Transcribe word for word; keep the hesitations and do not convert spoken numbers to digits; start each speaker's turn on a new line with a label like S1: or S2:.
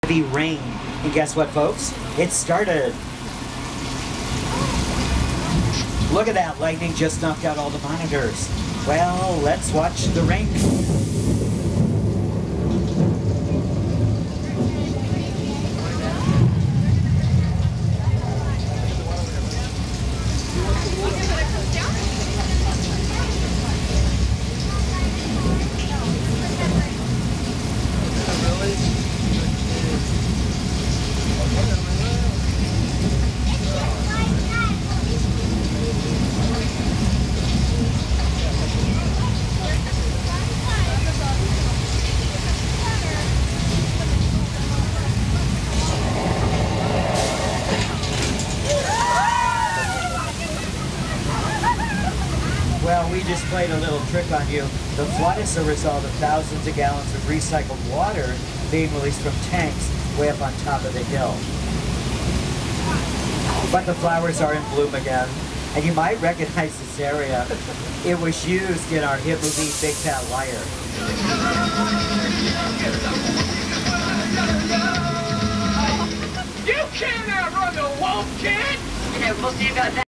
S1: Heavy rain. And guess what, folks? It started. Look at that, lightning just knocked out all the monitors. Well, let's watch the rain. Well, we just played a little trick on you. The flood is a result of thousands of gallons of recycled water being released from tanks way up on top of the hill. But the flowers are in bloom again, and you might recognize this area. It was used in our hit movie, Big Fat Liar.
S2: You can't outrun the wolf, kid!
S3: Yeah, we'll see about that.